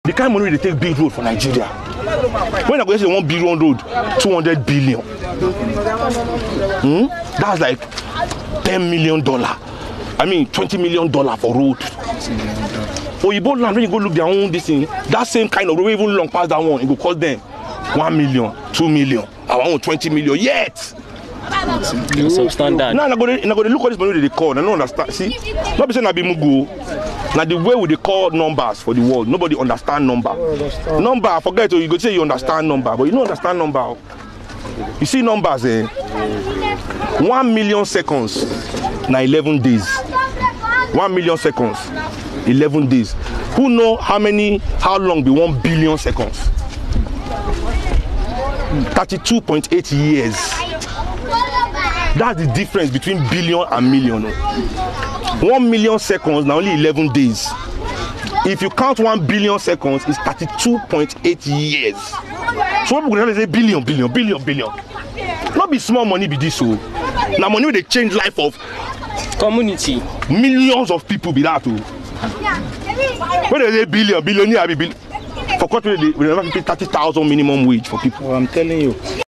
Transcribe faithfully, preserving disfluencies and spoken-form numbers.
the kind of money they take build road for Nigeria. When I go say one billion road, two hundred billion. Hmm? That's like ten million dollar. I mean twenty million dollar for road. For you both land when you go look their own this thing, that same kind of road even long past that one, it go cost them one million, two million, our own twenty million yet. No substandard. Now I'm going to look at this money they call. I don't understand. See, not be saying I be mugu. Now the way we they call numbers for the world, nobody understand number. Understand. Number, forget it. You go say you understand number, but you don't understand number. You see numbers, eh? One million seconds, now eleven days. One million seconds, eleven days. Who know how many, how long be one billion seconds? Thirty-two point eight years. That's the difference between billion and million. One million seconds now only eleven days. If you count one billion seconds, it's thirty-two point eight years. So people will say billion, billion, billion, billion. Not be small money be this so. Now money will change life of community. Millions of people be that too. When they say billion, billionaire be billion. For country they will never pay thirty thousand minimum wage for people. Oh, I'm telling you.